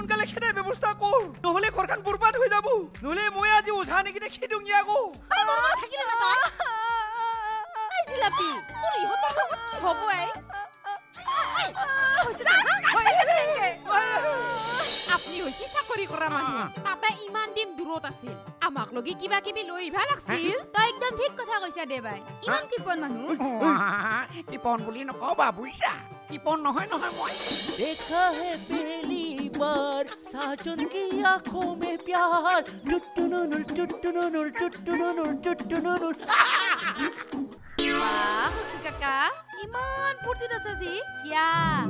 সোনকালে খেদাই ব্যৱস্থা কৰ নহলে ঘৰখন বৰবাদ হৈ যাব নহলে মই আজি ওঝা নেকিনে খেদুং ইয়াগো মোৰ থাকিলে না তই এই জিলাপি মোৰ ইহঁতৰ লগত কি হ'ব আপনি হইছি চাকৰি কৰা মানুহ তাতে ইমান দিন দূৰত আছিল আমাক লগি কিবা কিবি লৈ ভাল লাগছিল তই একদম ঠিক কথা কৈছা দে ভাই ইমান কিপন মানুহ কিপন বুলি নকবা বুইছা কিপন নহয় নহয় মই देखा है पहली बार साजन की आंखों में प्यार टुटुनुनुर टुटुनुनुर टुटुनुनुर टुटुनुनुर वाह काका इमान फुर्ती আছে জি কিয়া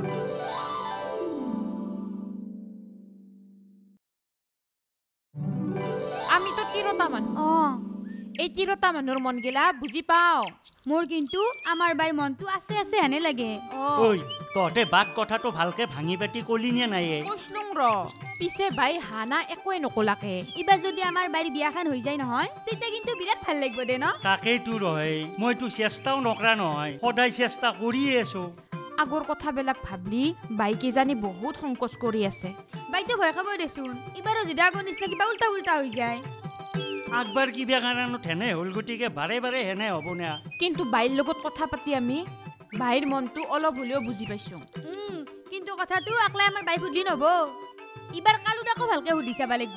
আমি তো তিৰতা মানুহ এই তিৰতা মানুহৰ মন গিলা বুজি পাও মোৰ কিন্তু আমাৰ বাইৰ মনটো আছে আছে হেনে লাগে ঐ তহঁতে বাক কথাটো ভালকে ভাঙি পাতি কলি নে নাই কৈছলুং ৰ পিছে বাই হানা একোৱে নকলাকে ইবা যদি আমাৰ বাইৰ বিয়াখান হৈ যায় নহয় তেতিয়া কিন্তু বিৰাট ভাল লাগিব দে ন তাকেইতো ৰহে মইতো চেষ্টাও নকৰা নহয় সদায় চেষ্টা কৰিয়ে আছো আগৰ কথাবিলাক ভাবলি বাই কি জানি বহুত সংকোচ কৰি আছে বাইতো ভয় খাব দেচোন ইবাৰো যদি আগৰ নিচিনা কিবা উল্টা উল্টা হৈ যায় আগবাৰ কিবা কাৰণত হেনে হ'ল গতিকে বাৰে বাৰে হেনে হ'ব না কিন্তু বাইৰ লগত কথা পাতি আমি বাইৰ মনটো অলপ হলেও বুজি পাইছো কিন্তু কথাটো আকলাই আমাৰ বাই সুধি নব ইবাৰ কালুদাকো ভালকে সুধি চাবা লাগিব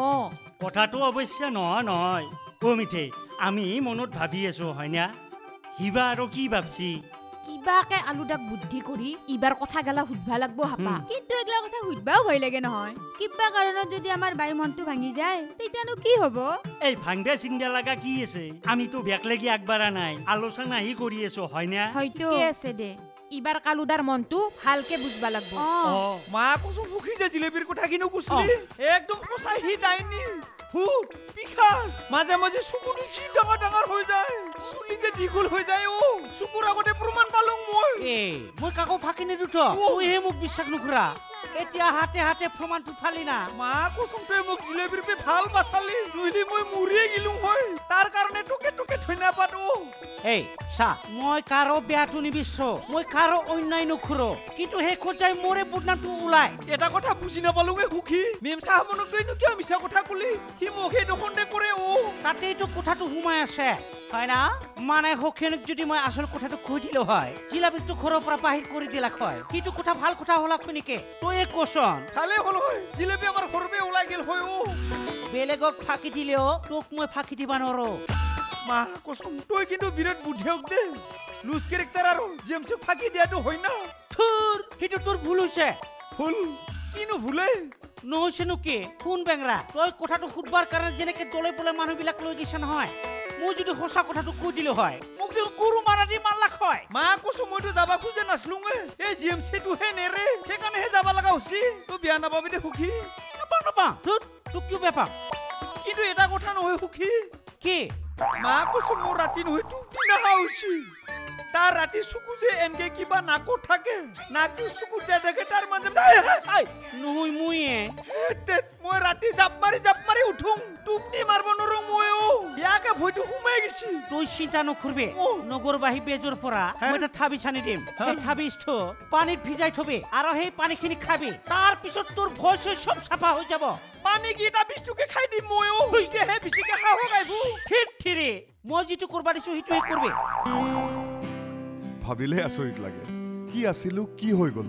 কথাটো অৱশ্য নহয় মিঠে আমি মনত ভাবি আছো হয়না হিবা আৰু কি ভাবছি কিবাকে আলুদাক বুদ্ধি কৰি ইবাৰ কথা গেলা সুধবা লাগব হাপা কিন্তু এগলা কথা সুধবাও ভয় লাগে নহয় কিবা কাৰণত যদি আমাৰ বাইৰ মনটো ভাঙি যায় তেতিয়ানো কি হ'ব এই ভাঙবে চিংদা লাগা কি আছে আমিতো বেক লাগি আগবাঢ়া নাই আলোচনা হি কৰি আছো হয়না হয়তো আছে দে ইবাৰ কালুদাৰ মনটো ভালকে বুজবা লাগব মা কসু মুখি যে জিলেবিৰ কথা কিনো কুছলি একদম কসাই হি ডাইনি ফুট পিখা মাঝে মাঝে সুকুনি চি ডাঙৰ ডাঙৰ হৈ যায় চুলি যে দীঘল হৈ যায় সুকুৰ আগতে প্ৰমাণ পালং মই কাকো ফাঁকি নিদু তুইহে মোক বিশ্বাস নকৰা এতিয়া হাতে হাতে প্ৰমাণটো ফালি না মা কসম তই মোক জিলেবিৰ পে ভাল বাছালি নহলি মই মৰিয়ে গিলুং হয় তাৰ কাৰণে তোকে তোকে ধন্যবাদ এই সা মই কাৰো বেয়াটো নিবিছো মই কাৰো অন্যায় নকৰো কিন্তু হে খোজাই মোৰে বদনামটো ওলাই এটা কথা বুজি নাপালুঙে সুখী মেম সাহেবনক তইনো কিয় মিছা কথা কলি কি মোকে দখন্দে কৰে তাতেইতো কথাটো সোমাই আছে হয় না মানে হখিনক যদি মই আসল কথাটো কৈ দিলো হয় জিলাপিটো ঘৰৰ পৰা বাহিৰ কৰি দিলা হয় কিটো কথা ভাল কথা হলা খুনিকে তই কোশন খালে হল হয় জিলাপি আমাৰ ঘৰবে ওলাই গেল হয় বেলেগক ফাঁকি দিলেও তোক মই ফাঁকি দিবা নৰো মা কসম তই কিন্তু বিৰাট বুদ্ধিয়ক দে লুজ কেৰেক্টাৰ আৰু জেমছ ফাঁকি দিয়াটো হয় না থুৰ হিটো তোৰ ভুল হৈছে ভুল কিনো ভুলে নহৈছে নুকি ফোন বেংৰা তই কথাটো সুধবাৰ কাৰণে যেনেকে দলে বলে মানুহবিলাক লৈ গৈছে নহয় মই যদি সঁচা কথাটো কৈ দিলো হয় মোক দিল গুৰু মাৰা দি মাৰলাক হয় মা কসম মইতো যাবা খুজে নাছলুঙে এই জিএমচিটো হে নেৰে সেইকাৰণে হে যাবা লগা হৈছি তই বিয়া নাপাবি দে সুখী নাপা তোক কিয় বেপা কিন্তু এটা কথা নহয় সুখী কি মা কসম মোৰ ৰাতি নহয় টুপি নাহা হৈছি তাৰ ৰাতি চকু যে এনকে কিবা নাকত থাকে নাকটো চকু যে দেখে তাৰ মাজে নহয় মইয়ে মই ৰাতি জাপ মাৰি উঠুং টুপনি মাৰব নৰো মই ইয়াকে ভয়টো সোমাই গেছি তই চিন্তা নকৰবে নগৰবাহী বেজৰ পৰা মই এটা থাবি ছানি দিম সেই থাবিটো পানীত ভিজাই থবি আৰু সেই পানীখিনি খাবি তাৰ পিছত তোৰ ভয় সব চাফা হৈ যাব পানী কিটা বিস্তুকে খাই দিম মই হইকে হে বিচিকে খাও গাইবু ঠিৰে মই যেটো কৰবা দিছো হিটোই কৰবে ভাবিলে আচৰিত লাগে কি আছিলো কি হৈ গলো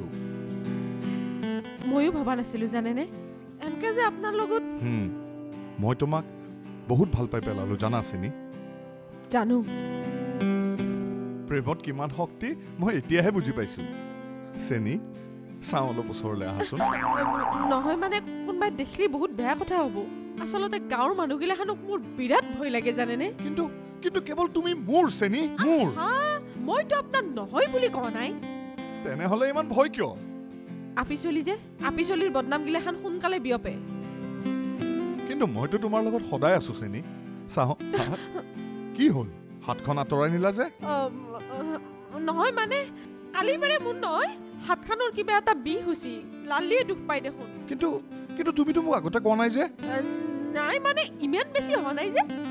ময়ো ভাবা নাছিলো জানেনে এনকে যে আপোনাৰ লগত মই তোমাক বহুত ভাল পাই পেলালো জানা চিনি জানো প্ৰেমত কিমান শক্তি মই এতিয়াহে বুজি পাইছো চেনি চাও অলপ ওচৰলৈ আহাচোন নহয় মানে কোনোবাই দেখিলে বহুত বেয়া কথা হ'ব আচলতে গাঁৱৰ মানুহগিলাখানক মোৰ বিৰাট ভয় লাগে জানেনে কিন্তু কেৱল তুমি মোৰ চেনি মোৰ মইতো আপোনাক নহয় বুলি কোৱা নাই তেনেহলে ইমান ভয় কিয় আপিচলিৰ বদনাম গিলাখান সোনকালে বিয়পে কিন্তু মইতো তোমাৰ লগত সদায় আছো চেনি চাহ কি হ'ল হাতখন আঁতৰাই নিলা যে নহয় মানে কালিৰ বাৰে মোৰ নহয় হাতখনৰ কিবা এটা বিষ হৈছি লালিয়ে দুখ পাই দেখোন কিন্তু তুমিতো মোক আগতে কোৱা নাই যে নাই মানে ইমান বেছি হোৱা নাই যে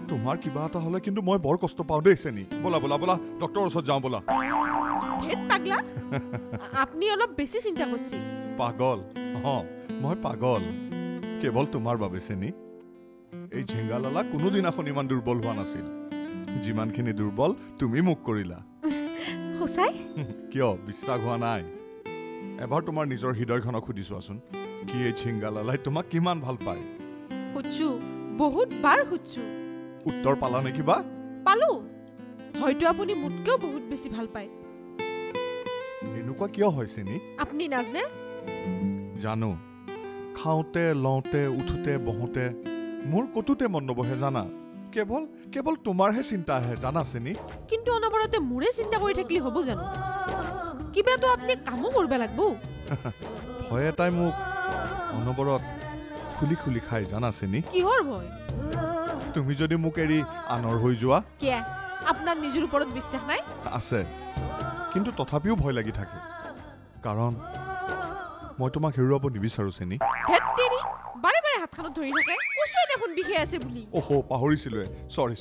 তোমাৰ কিবা এটা হলে কিন্তু মই বৰ কষ্ট পাওঁ দেই চেনি বলা বলা বলা ডক্টৰৰ ওচৰত যাওঁ বলা ধেত পাগলা আপনি অলপ বেছি চিন্তা করছি পাগল মই পাগল কেৱল তোমাৰ বাবে চেনি এই ঝিংগালালা কোনোদিনাখন ইমান দুৰ্বল হোৱা নাছিল যিমানখিনি দুৰ্বল তুমি মোক কৰিলা সঁচাই কিয় বিশ্বাস হোৱা নাই এবাৰ তোমাৰ নিজৰ হৃদয়খনক সুধি চোৱাচোন কি এই ঝিংগালালাই তোমাক কিমান ভাল পায় সুধছো বহুত বাৰ সুধছো উত্তৰ পালা নে কিবা পালো হয়তো আপুনি মোতকেও বহুত বেছি ভাল পায় এনেকুৱা কিয় হৈছে নি আপনি নাজনে জানো খাওঁতে লওঁতে উঠোতে বহোতে মোৰ কতোতে মন নবহে জানা কেৱল তোমাৰহে চিন্তা আহে জানা চেনি কিন্তু অনবৰতে মোৰে চিন্তা কৰি থাকিলে হ'ব জানো কিবাটো আপনি কামো কৰিব লাগব ভয় এটাই মোক অনবৰত খুলি খুলি খাই জানা চেনি কিহৰ ভয় তুমি যদি মোক এৰি আনৰ হৈ যোৱা কিয় আপোনাৰ নিজৰ ওপৰত বিশ্বাস নাই আছে কিন্তু তথাপিও ভয় লাগি থাকে কাৰণ মই তোমাক হেৰুৱাব নিবিচাৰো চেনি ধেত তেৰি বাৰে বাৰে হাতখনত ধৰি থাকে কৈছোৱে দেখোন বিষে আছে বুলি ওহো পাহৰিছিলোৱে সৰি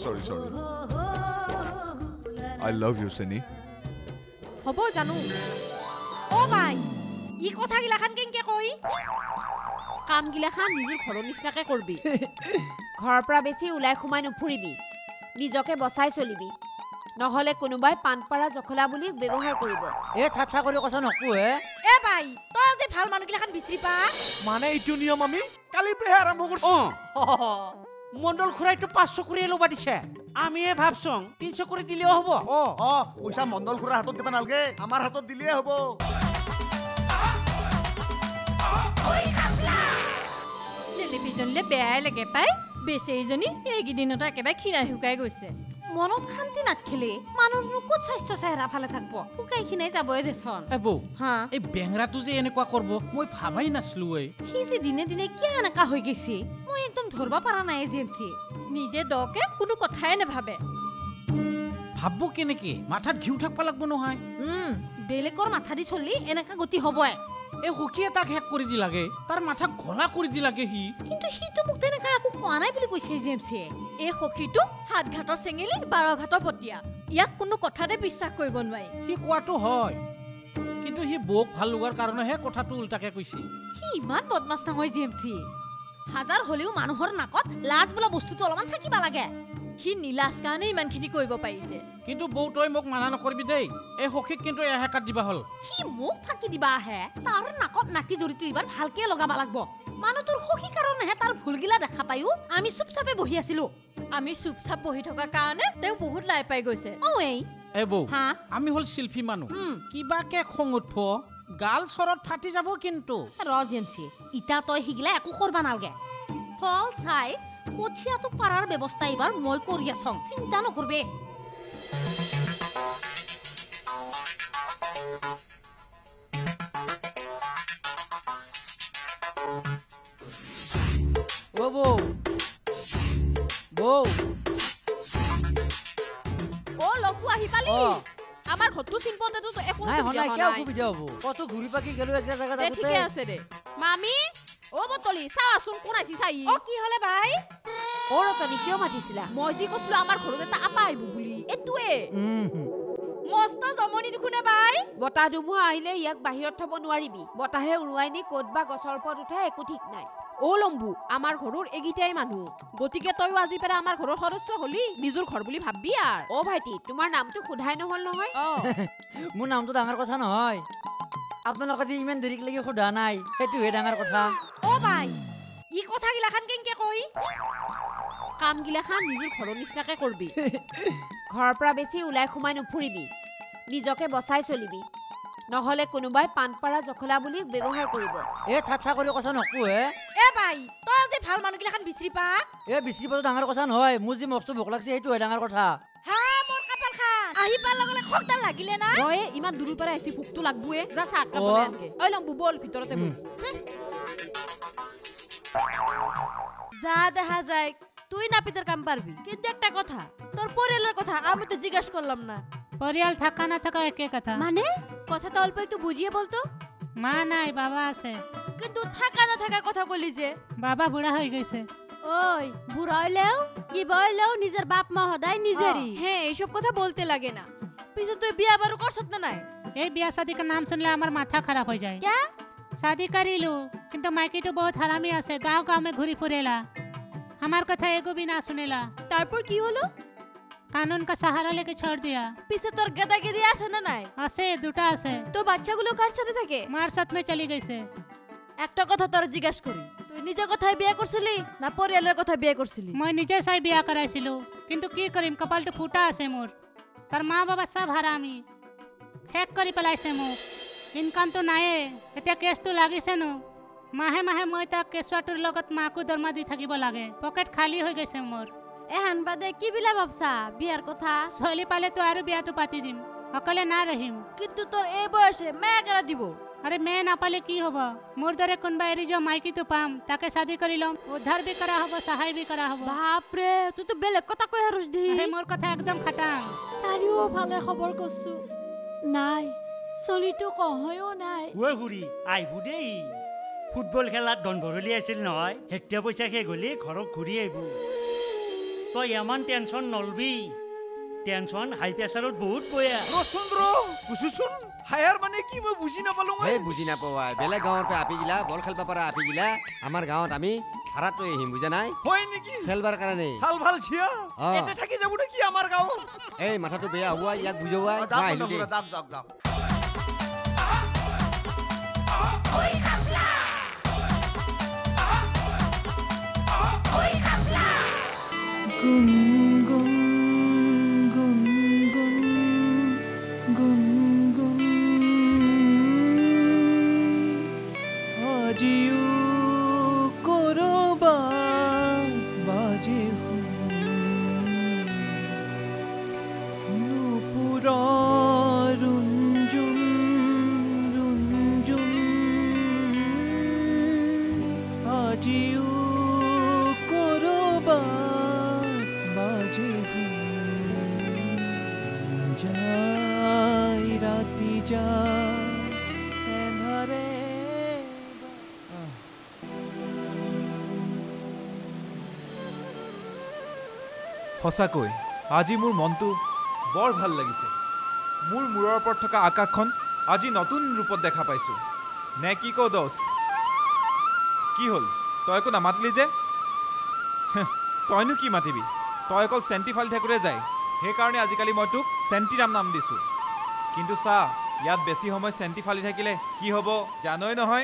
আই লাভ ইউ চেনি হ'ব জানো অ ভাই ই কথা গিলাখান কেনকে কই কাম গিলাখান নিজৰ ঘৰৰ নিচিনাকে কৰবি ঘৰৰ পৰা বেছি ওলাই সোমাই নুফুৰিবি নিজকে বচাই চলিবি নহলে কোনোবাই পানপাৰা জখলা বুলি ব্যৱহাৰ কৰিব এ ঠাট্টা কৰি কথা নকো হে এ ভাই তই যে ভাল মানুহগিলাখান বিচাৰি পা মানে এইটো নিয়ম আমি কালি পৰাহে আৰম্ভ কৰিছো মণ্ডল খুৰাইটো 500 কৰি ল'বা দিছে আমিয়ে ভাবছং 300 কৰি দিলেও হ'ব পইচা মণ্ডল খুৰাৰ হাতত দিবা নালগে আমাৰ হাতত দিলেই হ'ব টেলিভিজনলে বেয়াই লাগে পাই বেচেৰীজনী এইকেইদিনতে একেবাৰে খীৰাই শুকাই গৈছে মনত শান্তি নাথাকিলে মানুহৰ ক'ত স্বাস্থ্য চেহেৰা ভালে থাকব শুকাই খিনাই যাবই দেচোন এবৌ হা এই বেংৰাটো যে এনেকুৱা কৰিব মই ভাবাই নাছিলো সি যে দিনে দিনে কিয় এনেকা হৈ গৈছে মই একদম ধৰব পৰা নাই জেমচি নিজে দকে কোনো কথাই নাভাবে ভাববো কেনেকে মাথাত ঘিউ থাকবা লাগব নহয় বেলেগৰ মাথা দি চলি এনেকা গতি হবই এই সখী এটাক হেক কৰি দি লাগে তাৰ মাথা ঘলা কৰি দি লাগে সি কিন্তু সিটো মোক তেনেকা একো কোৱা নাই বুলি কৈছে জেমচি এই সখীটো 7 ঘাটৰ চেঙেলি 12 ঘাটৰ পতিয়া ইয়াক কোনো কথাতে বিশ্বাস কৰিব নোৱাৰি সি কোৱাটো হয় কিন্তু সি বৌক ভাল লগাৰ কাৰণেহে কথাটো উল্টাকে কৈছে সি ইমান বদমাছ নহয় জেমচি হাজাৰ হলেও মানুহৰ নাকত লাজ বোলা বস্তুটো অলপমান থাকিবা লাগে সি নীলাজ কাৰণে ইমানখিনি কৰিব পাৰিছে কিন্তু বৌ তই মোক মানা নকৰিবি দেই এই সখীক কিন্তু এহেকাত দিবা হল সি মোক ফাঁকি দিবা আহে তাৰ নাকত নাকি জড়িত এইবাৰ ভালকে লগাবা লাগব মানুহটোৰ সখী কাৰণেহে তাৰ ভুলগিলা দেখা পায়ো আমি চুপচাপে বহি আছিলো আমি চুপচাপ বহি থকা কাৰণে তেওঁ বহুত লাই পাই গৈছে এ বৌ হা আমি হল শিল্পী মানুহ কিবাকে খং উঠব গাল চৰত ফাটি যাব কিন্তু ৰজেমচি ইটা তই হিগিলা একো কৰবা নালগে ফল চাই কঠিয়াটো পাৰাৰ ব্যৱস্থা এইবাৰ মই কৰি আছং চিন্তা নকৰবে ও বৌ ও লকু আহি পালি আমাৰ ঘৰটো চিনপতেটো একো নাই অসুবিধা হনাই কি অসুবিধা হ'ব কত ঘুৰি পাকি গেলো একটা জায়গাত দে ঠিকে আছে দে মামি ও বতলি চাওচোন কোন আইছি চাই ও কি হলে ভাই ও ৰতনি কিয় মাতিছিলা মই যি কৈছিলো আমাৰ ঘৰত এটা আপা আহিব বুলি এটোৱে মস্ত জমনি দেখুনে ভাই বতাহ ধুমুহা আহিলে ইয়াক বাহিৰত থব নোৱাৰিবি বতাহে উৰুৱাই নি ক'ত বা গছৰ ওপৰত উঠে একো ঠিক নাই ও লম্বু আমাৰ ঘৰৰ এগিটাই মানুহ গতিকে তইও আজি পেৰা আমাৰ ঘৰৰ সদস্য হলি নিজৰ ঘৰ বুলি ভাববি আৰ অ ভাইটি তোমাৰ নামটো খুধাই নহল নহয় মোৰ নামটো ডাঙৰ কথা নহয় আপোনালোকে যে ইমান দেৰিক লাগি সোধা নাই সেইটোহে ডাঙৰ কথা ও ভাই ই কথা গিলাখান কেনকে কই কাম গিলাখান নিজৰ ঘৰৰ নিচিনাকে কৰবি ঘৰৰ পৰা বেছি ওলাই সোমাই নুফুৰিবি নিজকে বচাই চলিবি নহলে কোনোবাই পানপাৰা জখলা বুলি ব্যৱহাৰ কৰিব এ ঠাট্টা কৰি কথা নকো হে এ ভাই তই যে ভাল মানুহগিলাখান বিচাৰি পা এ বিচাৰি পাতো ডাঙৰ কথা নহয় মোৰ যে মস্ত ভোক লাগছে সেইটোহে ডাঙৰ কথা হা মোৰ কপাল খান আহি পাৰ লগলে খকডাল লাগিলে না ৰয়ে ইমান দূৰৰ পৰা আহিছি ভোকটো লাগবয়ে যা চাহ কাপ বনাই আনকে ঐ লম্বু বল ভিতৰতে বল যা দেখা যায় তুই নাপিতের কাম পারবি কিন্তু একটা কথা তোর পরিয়ালের কথা আমি তো জিজ্ঞাসা করলাম না পরিয়াল থাকা না থাকা একই কথা মানে কথাটা অল্প একটু বুঝিয়ে বলতো মা নাই বাবা আছে কিন্তু থাকা না থাকা কথা কইলি যে বাবা বুড়া হয়ে গেছে ওই বুড়া হইলেও কি বললেও নিজের বাপ মা সদায় নিজেরই হ্যাঁ এইসব কথা বলতে লাগে না পিছে তুই বিয়া বারো করছত না নাই ये ब्याह शादी का नाम सुनले हमार माथा खराब हो जाए क्या शादी करीलू किंतु मायके तो बहुत हरामी আছে गांव गांव में घुरी फुरेला हमार कथा एगो भी ना सुनेला তারপর কি হলো कानून का सहारा लेके छोड़ दिया পিছে তোর গেদা গেদি আছে না নাই আছে দুটা আছে তোর বাচ্চাগুলো কার সাথে থাকে मार साथ में चली गई से একটা কথা তোর জিজ্ঞাস করি তুই নিজে কথায় বিয়ে করছিলি না পরিয়ালের কথা বিয়ে করছিলি मैं निजे साई बिया कराइছিলু किंतु की करिम कपाल तो फूटा আছে मोर तार माँ बाबा सब हरामी हेक करी पेलाइছে মোক इनकाम तो नाये এতিয়া কেছ তো লাগিছে নো মাহে মাহে মই তাক কেছুৱাটোৰ লগত মাকো দৰমা দি থাকিব লাগে পকেট খালি হৈ গৈছে মোৰ এহান বাদে কি বিলা ভাবছা বিয়ার কথা ছোৱালী পালে তো আৰু বিয়াটো পাতি দিম অকলে না ৰহিম কিন্তু তোর এই বয়সে মেয়ে কেনা দিব আরে মেয়ে নাপালে কি হ'ব মোৰ দৰে কোনবা এৰি যোৱা মাইকীটো পাম তাকে শাদি কৰি লম উদ্ধাৰ বি কৰা হ'ব সহায় বি কৰা হ'ব বাপরে তুই তো বেলেগ কথা কই হারুস দি আরে মোৰ কথা একদম খাটাং চাৰিও ফালে খবৰ কৰছো নাই চলিটো কহয়ও নাই ঐ খুৰী আহিব দেই ফুটবল খেলাত ধন ভৰলি আছিল নহয় হেক্টৰ পইচা শেষ হ'লে ঘৰত ঘূৰি আহিব তই ইমান টেনশ্যন নলবি টেনশ্যন হাই প্ৰেছাৰত বহুত বয়া রচন্দ্র বুঝুছুন হায়ার মানে কি মই বুঝি নাপালো এই বুজি নাপাওয়া বেলেগ গাঁৱৰ আপি গিলা বল খেলবা পাৰা আপি গিলা আমাৰ গাঁৱত আমি ভাড়াত লৈ আহিম বুজা নাই হয় নেকি খেলবাৰ কাৰণে ভাল ভাল ছিয়া এটা থাকি যাব নাকি আমার গাঁও এই মাথাটো বেয়া হোৱা ইয়াক বুজোৱা যাওক আহিলো দে যাওক যাওক যাওক Oi Khapla! Oi Khapla! Gun gun gun gun gun gun আজিও কৰবাত বাজে নুপুৰৰ ৰুঞ্জুন ৰুঞ্জুন আজিও কৰবাত বাজে যায় ৰাতি যায় এন্ধাৰে সঁচাকৈ আজি মোৰ মনটো বৰ ভাল লাগিছে মোৰ মূৰৰ ওপৰত থকা আকাশখন আজি নতুন ৰূপত দেখা পাইছোঁ নে কি কওঁ দোস্ত কি হ'ল তই একো নামাতিলি যে তইনো কি মাতিবি তই অকল চেণ্টি ফালি থাকোঁতে যায় সেইকাৰণে আজিকালি মই তোক চেণ্টিৰাম নাম দিছোঁ কিন্তু চা ইয়াত বেছি সময় চেণ্টি ফালি থাকিলে কি হ'ব জানই নহয়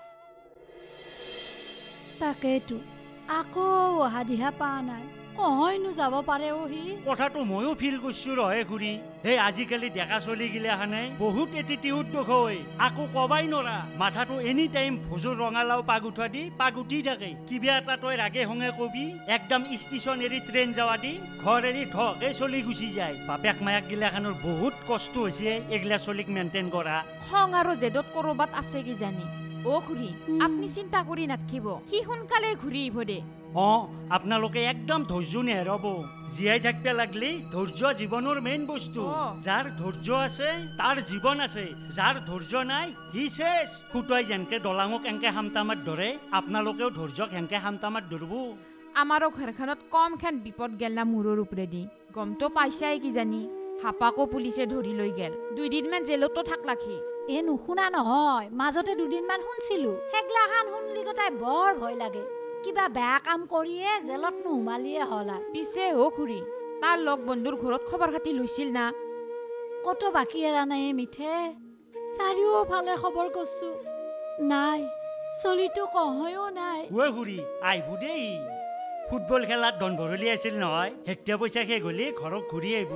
তাকেইতো আকৌ অহা দিহা পা নাই কহয়নো যাব পাৰে ওহি কথাটো ময়ো ফিল কৰিছোঁ ৰহে খুৰী সেই আজিকালি ডেকা চলি গিলাখানে বহুত এটিটিউড দেখুৱাই আকৌ কবাই নৰা মাথাটো এনি টাইম ভোজৰ ৰঙালাও পাগ উঠোৱা দি পাগ উঠি থাকে কিবা এটা তই ৰাগে সংগে কবি একদম ষ্টেচন এৰি ট্ৰেইন যাৱা দি ঘৰ এৰি ঢকে চলি গুচি যায় বাপেক মায়াক গিলাখানৰ বহুত কষ্ট হৈছে এগিলা চলিক মেইনটেইন কৰা খং আৰু জেদত কৰবাত আছে কি জানি অ খুৰী আপুনি চিন্তা কৰি নাথাকিব সি সোনকালে ঘূৰি আহিব দে আপোনালোকে একদম ধৈৰ্য নেহেৰাব জীয়াই থাকিব লাগিলে ধৈৰ্য জীৱনৰ মেইন বস্তু যাৰ ধৈৰ্য আছে তাৰ জীৱন আছে যাৰ ধৈৰ্য নাই সি শেষ খুটাই যেনকে দলাঙক এনকে হামতামাত ধৰে আপোনালোকেও ধৈৰ্যক হেনকে হামতামাত ধৰিব আমাৰো ঘৰখনত কমখান বিপদ গেল না মূৰৰ ওপৰেদি গমটো পাইছাই কি জানি হাপাকো পুলিচে ধৰি লৈ গেল 2 দিনমান জেলতো থাকলাক সি এ নুশুনা নহয় মাজতে 2 দিনমান শুনছিলো হেগলাখান শুনলি গটাই বৰ ভয় লাগে কিবা বেয়া কাম কৰিয়ে জেলত নুমালিয়ে হল আৰু পিছে অ খুৰী তাৰ লগ বন্ধুৰ ঘৰত খবৰ খাতি লৈছিল না কত বাকি এৰা নাই মিঠে চাৰিও ফালে খবৰ কৰছো নাই চলিটো কহয়ও নাই ঐ খুৰী আহিব দেই ফুটবল খেলাত ধন ভৰলি আছিল নহয় হেক্টৰ পইচা শেষ হ'লে ঘৰত ঘূৰি আহিব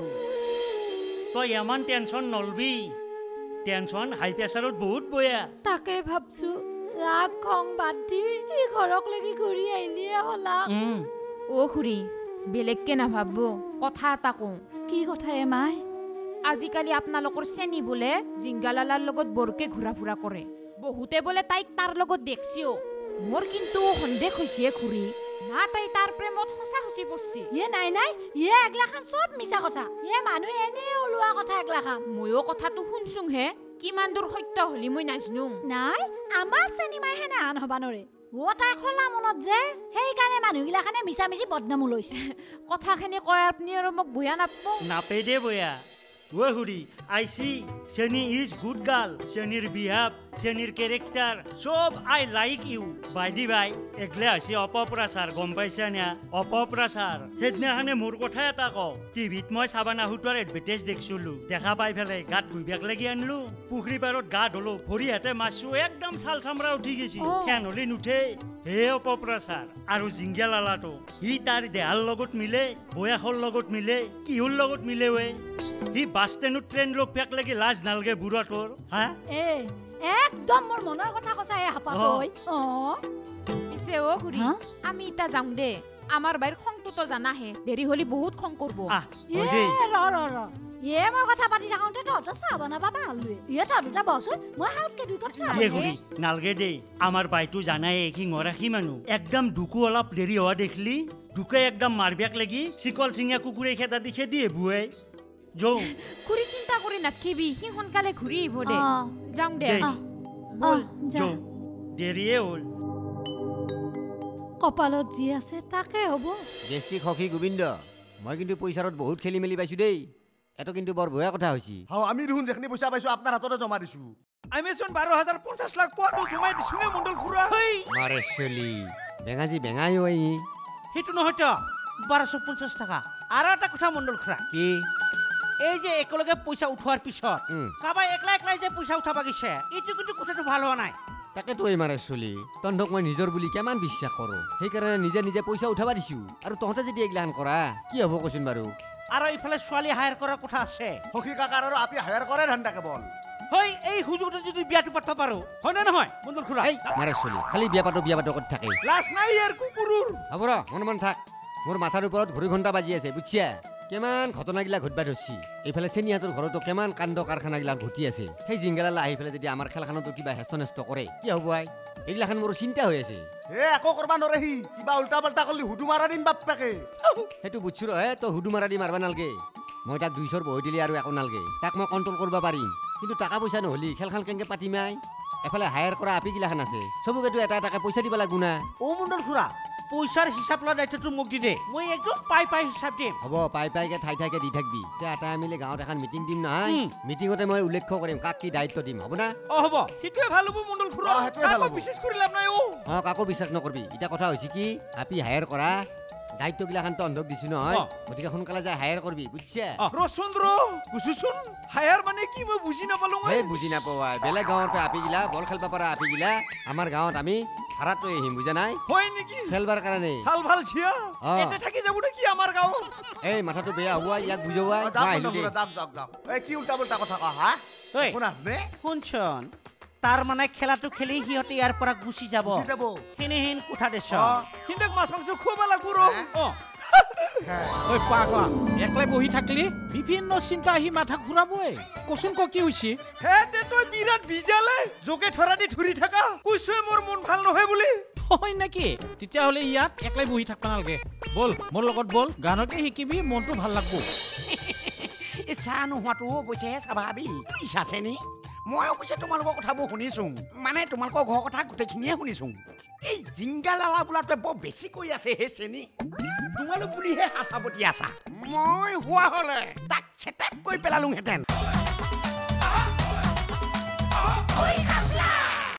তই ইমান টেনশ্যন নলবি টেনশ্যন হাই প্ৰেছাৰত বহুত বয়া তাকে ভাবছো ৰাগ খং বাদ দি এই ঘৰক লাগি ঘূৰি আহিলিয়ে হলা অ খুৰী বেলেগকে নাভাবব কথা এটা কওঁ কি কথা মাই আজিকালি আপোনালোকৰ চেনি বোলে জিংগালালাৰ লগত বৰকে ঘূৰা ফুৰা কৰে বহুতে বোলে তাইক তাৰ লগত দেখছিও মোৰ কিন্তু সন্দেহ হৈছে খুৰী না তাই তাৰ প্ৰেমত সঁচা সঁচি পৰছি নাই নাই এগলাখান চব মিছা কথা মানুহ এনে ওলোৱা কথা এগলাখান ময়ো কথাটো শুনছোং হে কিমান দূৰ সত্য হলি মই নাজনো নাই আমাৰ চেনি মাই হেনে আন হবা নৰে ও তাই খোলা মনত যে সেইকাৰণে মানুহগিলাখানে মিছা মিছি বদনাম লৈছে কথাখিনি কয় আপুনি আৰু মোক বয়া নাপাব নাপে দে বয়া ও হুরি আইসি শনি ইজ গুড গার্ল শনির বিহেভ শনির ক্যারেক্টার সব আই লাইক ইউ বাইদি বাই এগলে আসি অপপ্রচার গম পাইছা না অপপ্রচার সেদিনাখানে মোর কথা এটা কওঁ টিভিত মই চাবানা হুটৰ এডভাৰটাইজ দেখিছিলো দেখা পাই পেলাই গাত ধুইবাক লাগি আনলো পুখুৰী পাৰত গা ধলো ভৰি হাতে মাছো একদম ছাল চামৰা উঠি গৈছি ফেন হলি নুঠে হে অপপ্ৰচাৰ আৰু জিংগা লালাটো সি তাৰ দেহাৰ লগত মিলে বয়াসৰ লগত মিলে কিহৰ লগত মিলে ৱে সি বাছ ষ্টেণ্ডত ট্ৰেইন লগ পেক লাগি লাজ নালগে বুঢ়াটোৰ হা একদম মোৰ মনৰ কথা কৈছাই হাপাতৈ পিছে ও খুৰী আমি ইটা যাওঁ দে আমাৰ বাইৰ খংটো তো জানাহে দেৰি হলি বহুত খং কৰব মোৰ কথা পাতি থাকোঁতে তহঁতৰ চাহ বনাবা পাহৰিলোৱে তহঁত দুটা বচোন মই হাতকে 2 কাপ চাহ নালগে দেই আমাৰ বাইটো জানাই শিঙৰাখী মানুহ একদম দুকু অলপ দেৰি হোৱা দেখলি দুকে একদম মাৰবেক লাগি চিকল চিঙিয়া কুকুৰে খেদা দি খেদি বুৱাই যৌ খুৰী চিন্তা কৰি নাথাকিবি সি সোনকালে ঘূৰি আহিব দে যাওঁ দে বল যৌ দেৰিয়ে হ'ল কপালত যি আছে তাকে হ'ব জেষ্টি খকি গোবিন্দ মই কিন্তু পইচাৰত বহুত খেলি মেলি পাইছো দেই এটো কিন্তু বৰ ভয়া কথা হৈছে আমি দেখোন যেখনি পইচা পাইছো আপোনাৰ হাততে জমা দিছো আমি চোন 12,050 লাখ পোৱাটো জমাই দিছো নে মণ্ডল খুৰা মাৰে চলি বেঙাজি বেঙাই হৈ সেইটো নহয় তো 1250 টাকা আৰু এটা কথা মণ্ডল খুৰা কি এই যে একেলগে পইচা উঠোৱাৰ পিছত কাবাই একলা একলাই যে পইচা উঠাবা গৈছে এইটো কিন্তু কথাটো ভাল হোৱা নাই তাকেতো এই মাৰে চলি তহঁতক মই নিজৰ বুলি কিমান বিশ্বাস কৰো সেইকাৰণে নিজে নিজে পইচা উঠাবা দিছো আৰু তহঁতে যদি এইগিলাখান কৰা কি হ'ব কচোন বাৰু আৰু ইফালে ছোৱালী হায়াৰ কৰাৰ কথা আছে সখী কাকাৰ আৰু আপি হায়াৰ কৰে ধান্দা কেৱল হয় এই সুযোগতে যদি বিয়াটো পাতবা পাৰো হয় না নহয় মণ্ডল খুৰা মাৰে চলি খালি বিয়া পাতো কৰি থাকে লাজ নাই ইয়াৰ কুকুৰৰ হ'ব ৰ মন থাক মোৰ মাথাৰ ওপৰত ঘড়ী ঘণ্টা বাজি আছে বুজিছা কেমান ঘটনাগিলা ঘটবা ধৰছি এইফালে চেনিহাতৰ ঘৰতো কেমান কাণ্ড কাৰখানাগিলা ঘটি আছে সেই জিংগালালা আহি পেলাই যদি আমাৰ খেলখানতো কিবা হেষ্ট নেষ্ট কৰে কি হ'ব আই এইগিলাখান মোৰ চিন্তা হৈ আছে একো কৰবা নৰেহি কিবা উল্টা পাল্টা কৰলি হুদু মাৰা দিম বাপ্পাকে সেইটো বুজছো ৰ তই হুদু মাৰা দি মাৰবা নালগে মই তাক 200 বহি দিলি আৰু একো নালগে তাক মই কণ্ট্ৰল কৰবা পাৰিম কিন্তু টাকা পইচা নহলি খেলখান কেনেকে পাতিমাই এফালে হায়াৰ কৰা আপিগিলাখান আছে চবকেতো এটা এটাকে পইচা দিব লাগব না ও মণ্ডল খুৰা পইচাৰ হিচাপ লোৱা দায়িত্বটো মোক দি দে মই একদম পাই হিচাপ দিম হ'ব পাইকে ঠাইকে দি থাকবি এতিয়া আটাই মিলি গাঁৱত এখন মিটিং দিম নহয় মিটিঙতে মই উল্লেখ কৰিম কাক কি দায়িত্ব দিম হ'ব না হ'ব সেইটোৱে ভাল হ'ব মণ্ডল খুৰা কাকো বিশেষ কৰি লাভ নাই কাকো বিশ্বাস নকৰবি এতিয়া কথা হৈছে কি আপি হায়াৰ কৰা দায়িত্বগিলাখান তহঁতক দিছো নহয় গতিকে সোনকালে যাই হায়াৰ কৰবি বুজিছা ৰচন্দ্ৰ বুজিছোন হায়াৰ মানে কি মই বুজি নাপালো বুজি নাপাৱাই বেলেগ গাঁৱৰ পৰা আপিগিলা বল খেলবা পৰা আপিগিলা আমাৰ গাঁৱত আমি ভাড়াত লৈ আহিম বুজা নাই হয় নেকি খেলবাৰ কাৰণে ভাল ছিয়া এতে থাকি যাব নেকি আমাৰ গাঁও এই মাথাটো বেয়া হোৱা ইয়াক বুজোৱা যাওক এই কি উল্টা পাল্টা কথা কয় হা শুনাছ নে শুনছন তাৰ মানে খেলাটো খেলি সিহঁতে ইয়াৰ পৰা গুচি যাব হেনেহেন কোঠা দেশ কিন্তু মাছ মাংস খুৱাব লাগিব ৰ ঐ পাগলা একলাই বহি থাকলি বিভিন্ন চিন্তা আহি মাথা ঘূৰাবই কচোন কি হৈছে হেতে তই বিৰাট বিজালে যোগে ধৰা দি ধৰি থাকা কৈছই মোৰ মন ভাল নহয় বুলি হয় নেকি তেতিয়াহ'লে ইয়াত একলাই বহি থাকবা নালগে বল মোৰ লগত বল গানকে শিকিবি মনটো ভাল লাগব ইচ্ছা নোহোৱাটো অৱশ্যে স্বাভাৱিক ইচ্ছা আছে নি মই অৱশ্যে তোমালোকৰ কথাবোৰ শুনিছো মানে তোমালোকৰ ঘৰৰ কথা গোটেইখিনিয়ে শুনিছো এই জিংগালালা বোলাটোৱে বৰ বেছি কৈ আছে হে চেনি তোমালোক বুলিহে হাতাপতি আছা মই হোৱা হ'লে তাক চেটেপ কৰি পেলালোহেঁতেন